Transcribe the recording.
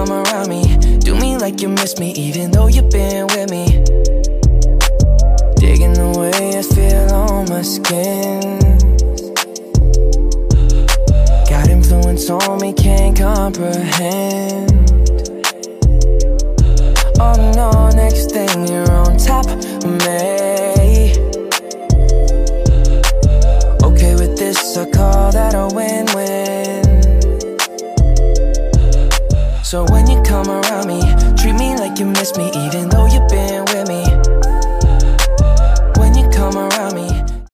come around me, do me like you miss me, even though you've been with me. Digging the way I feel on my skin. Got influence on me, can't comprehend. Oh no, next thing you're on top of me. Okay with this, I call that a win-win. So when you come around me, treat me like you miss me, even though you've been with me.